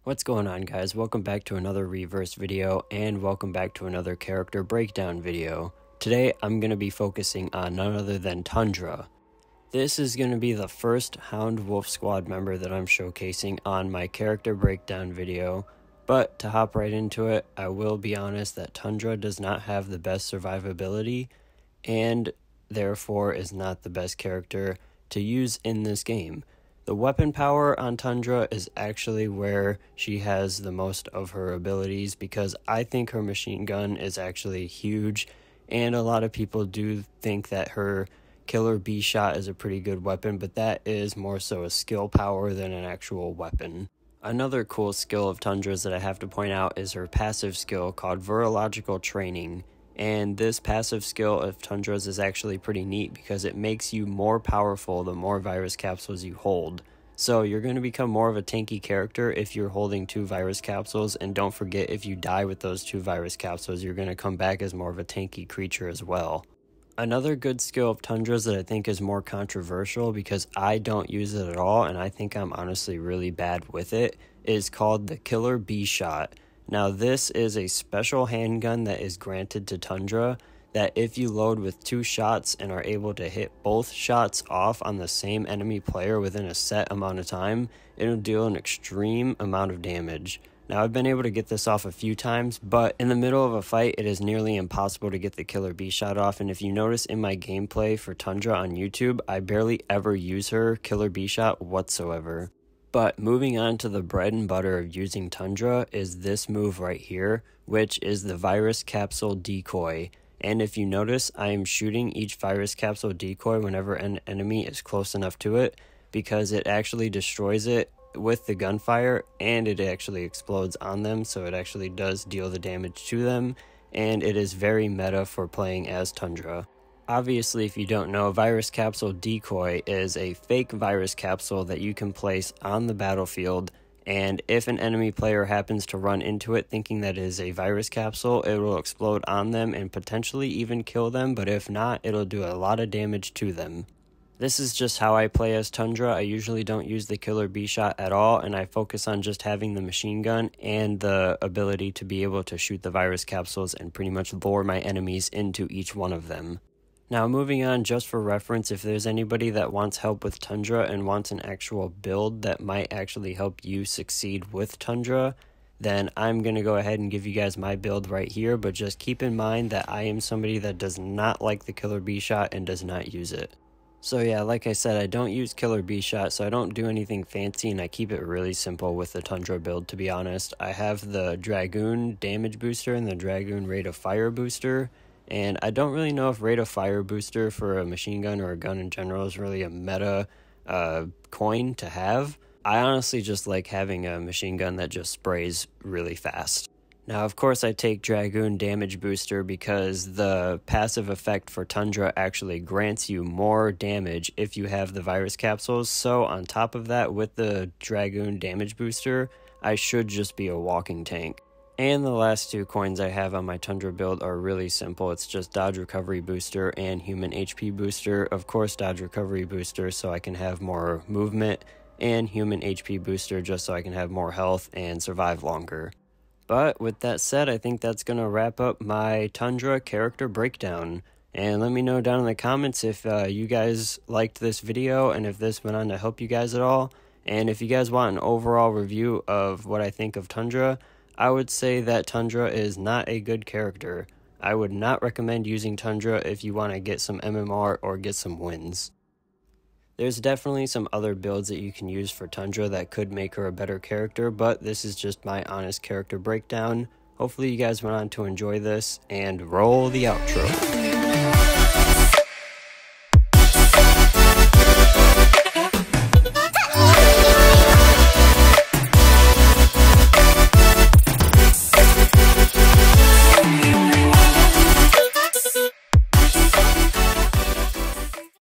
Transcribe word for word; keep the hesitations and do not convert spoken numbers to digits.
What's going on, guys? Welcome back to another reverse video and welcome back to another character breakdown video. Today I'm going to be focusing on none other than Tundra. This is going to be the first Hound Wolf Squad member that I'm showcasing on my character breakdown video, but to hop right into it, I will be honest that Tundra does not have the best survivability and therefore is not the best character to use in this game. The weapon power on Tundra is actually where she has the most of her abilities, because I think her machine gun is actually huge, and a lot of people do think that her killer bee shot is a pretty good weapon, but that is more so a skill power than an actual weapon. Another cool skill of Tundra's that I have to point out is her passive skill called Virological Training. And this passive skill of Tundra's is actually pretty neat because it makes you more powerful the more virus capsules you hold. So you're going to become more of a tanky character if you're holding two virus capsules, and don't forget, if you die with those two virus capsules, you're going to come back as more of a tanky creature as well. Another good skill of Tundra's that I think is more controversial because I don't use it at all and I think I'm honestly really bad with it is called the Killer Bee Shot. Now, this is a special handgun that is granted to Tundra that if you load with two shots and are able to hit both shots off on the same enemy player within a set amount of time, it'll deal an extreme amount of damage. Now, I've been able to get this off a few times, but in the middle of a fight, it is nearly impossible to get the Killer Bee Shot off, and if you notice in my gameplay for Tundra on YouTube, I barely ever use her Killer Bee Shot whatsoever. But moving on to the bread and butter of using Tundra is this move right here, which is the Virus Capsule Decoy. And if you notice, I am shooting each Virus Capsule Decoy whenever an enemy is close enough to it, because it actually destroys it with the gunfire and it actually explodes on them, so it actually does deal the damage to them, and it is very meta for playing as Tundra. Obviously, if you don't know, Virus Capsule Decoy is a fake virus capsule that you can place on the battlefield, and if an enemy player happens to run into it thinking that it is a virus capsule, it will explode on them and potentially even kill them, but if not, it'll do a lot of damage to them. This is just how I play as Tundra. I usually don't use the Killer Bee Shot at all, and I focus on just having the machine gun and the ability to be able to shoot the virus capsules and pretty much lure my enemies into each one of them. Now, moving on, just for reference, if there's anybody that wants help with Tundra and wants an actual build that might actually help you succeed with Tundra, then I'm going to go ahead and give you guys my build right here, but just keep in mind that I am somebody that does not like the Killer Bee Shot and does not use it. So yeah, like I said, I don't use Killer Bee Shot, so I don't do anything fancy, and I keep it really simple with the Tundra build, to be honest. I have the Dragoon Damage Booster and the Dragoon Rate of Fire Booster, and I don't really know if Rate of Fire Booster for a machine gun or a gun in general is really a meta uh, coin to have. I honestly just like having a machine gun that just sprays really fast. Now, of course, I take Dragoon Damage Booster because the passive effect for Tundra actually grants you more damage if you have the virus capsules. So on top of that, with the Dragoon Damage Booster, I should just be a walking tank. And the last two coins I have on my Tundra build are really simple. It's just Dodge Recovery Booster and Human H P Booster. Of course, Dodge Recovery Booster so I can have more movement, and Human H P Booster just so I can have more health and survive longer. But with that said, I think that's going to wrap up my Tundra character breakdown. And let me know down in the comments if uh, you guys liked this video and if this went on to help you guys at all. And if you guys want an overall review of what I think of Tundra, I would say that Tundra is not a good character. I would not recommend using Tundra if you want to get some M M R or get some wins. There's definitely some other builds that you can use for Tundra that could make her a better character, but this is just my honest character breakdown. Hopefully you guys went on to enjoy this, and roll the outro.